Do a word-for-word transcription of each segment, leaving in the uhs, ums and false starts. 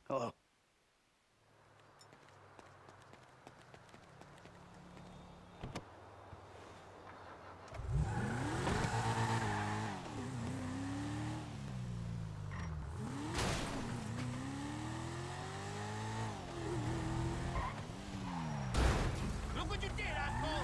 Hello. Look what you did, asshole!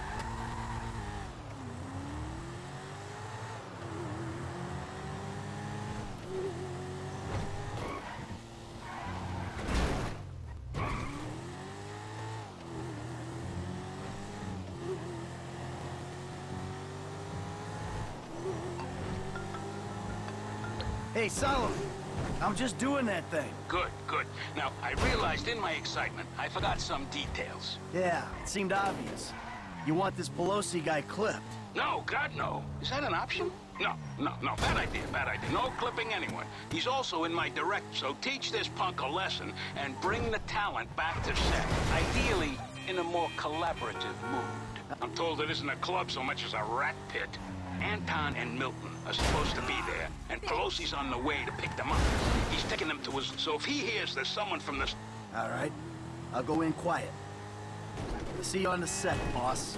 Hey, Solomon. I'm just doing that thing. Good, good. Now, I realized in my excitement, I forgot some details. Yeah, it seemed obvious. You want this Pelosi guy clipped. No, God, no. Is that an option? No, no, no. Bad idea, bad idea. No clipping anyone. He's also in my direct, so teach this punk a lesson and bring the talent back to set. Ideally, in a more collaborative mood. I'm told it isn't a club so much as a rat pit. Anton and Milton are supposed to be there, and Pelosi's on the way to pick them up. He's taking them to his... So if he hears there's someone from the... All right. I'll go in quiet. See you on the set, boss.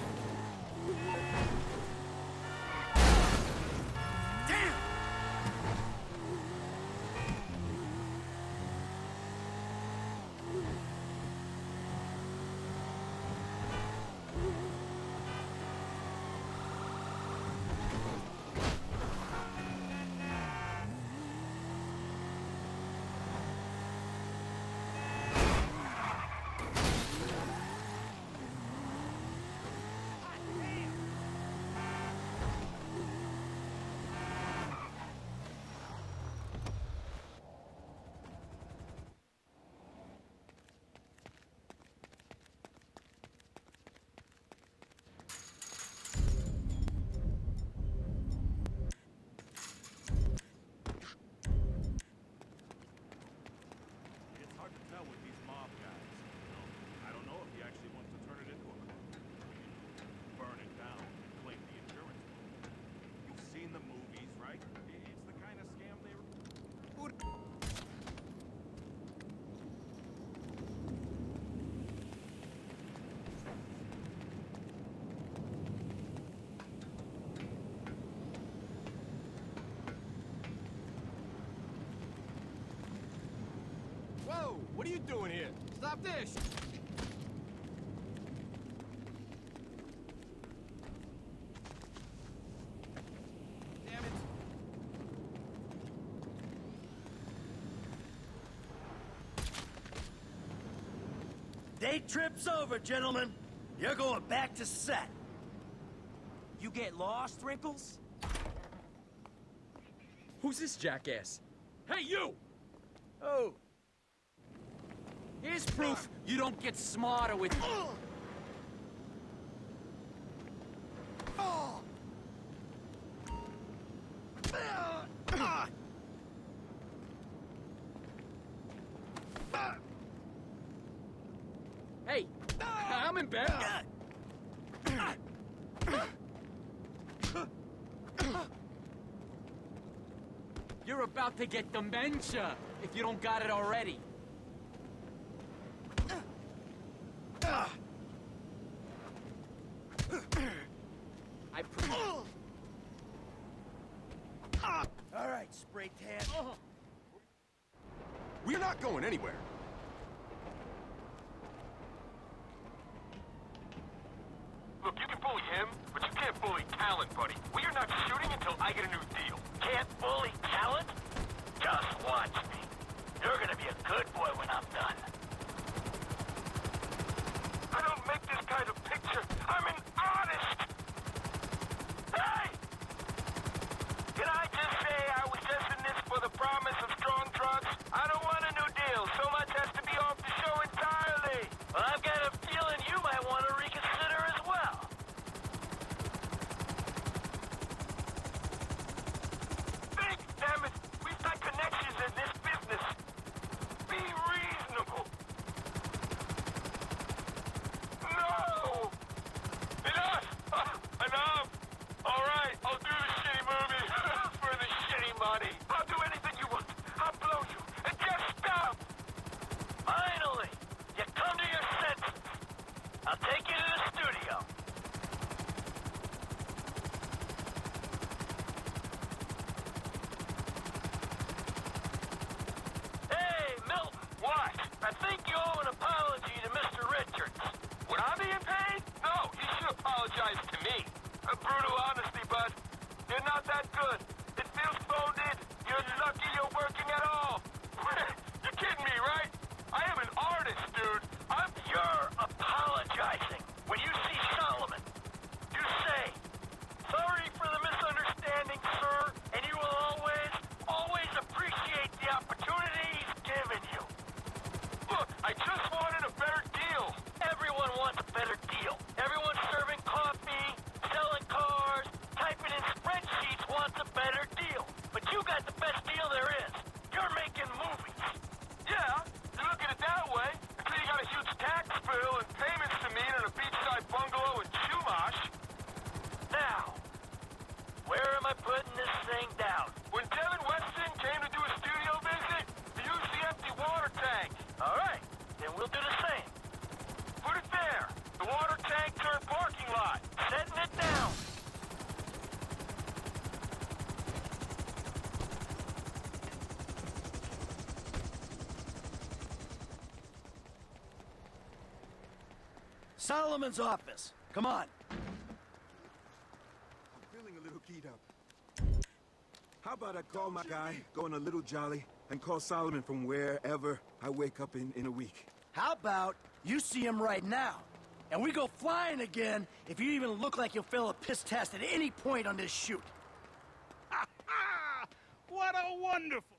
Damn! It's hard to tell with these mob guys. You know, I don't know if he actually wants to turn it into a club. Burn it down and claim the insurance money. You've seen the movies, right? It's the kind of scam they... Whoa! What are you doing here? Stop this! Damn it! Day trip's over, gentlemen. You're going back to set. You get lost, Wrinkles? Who's this jackass? Hey, you! Oh. Here's proof you don't get smarter with... Hey! I'm in bed! You're about to get dementia, if you don't got it already. I pr- All right, spray tan. We're not going anywhere. Look, you can bully him, but you can't bully talent, buddy. We are not shooting until I get a new deal. Can't bully talent? Just watch me. You're gonna be a good boy when I'm done. I don't make this kind of picture. I'm an artist. Hey! Can I just say I was just in this for the promise of strong drugs? I don't want a new deal. So much has to be off the show entirely. Well, I've got a feeling you might want to reconsider as well. Big, damn it! We've got connections in this that good. It feels phoned in. You're lucky you're working at all. You're kidding me, right? I am an artist, dude. I'm... You're apologizing. When you see Solomon, you say, sorry for the misunderstanding, sir, and you will always, always appreciate the opportunity he's given you. Look, I just wanted a better deal. Everyone wants a better deal. Everyone serving coffee, selling cars, typing in spreadsheets wants a better deal. But you got the best deal there is. You're making movies. Yeah, you look at it that way. Until you got a huge tax bill and payments to meet on a beachside bungalow in Chumash. Now, where am I putting this thing down? When Devin Weston came to do a studio visit, he used the empty water tank. All right, then we'll do the same. Put it there. The water tank turned parking lot. Setting it down. Solomon's office. Come on. I'm feeling a little keyed up. How about I call my guy, go on a little jolly, and call Solomon from wherever I wake up in, in a week? How about you see him right now, and we go flying again if you even look like you'll fail a piss test at any point on this shoot. What a wonderful...